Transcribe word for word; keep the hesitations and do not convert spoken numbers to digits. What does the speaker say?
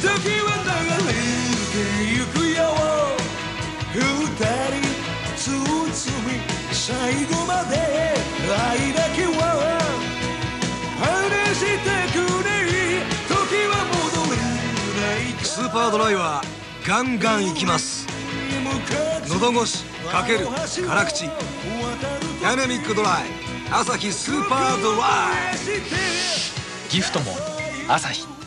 時は流れてゆくよ二人包み最後まで愛だけは話したくない時は戻れないスーパードライはガンガンいきます喉越しかける辛口ダイナミックドライアサヒスーパードライギフトもアサヒ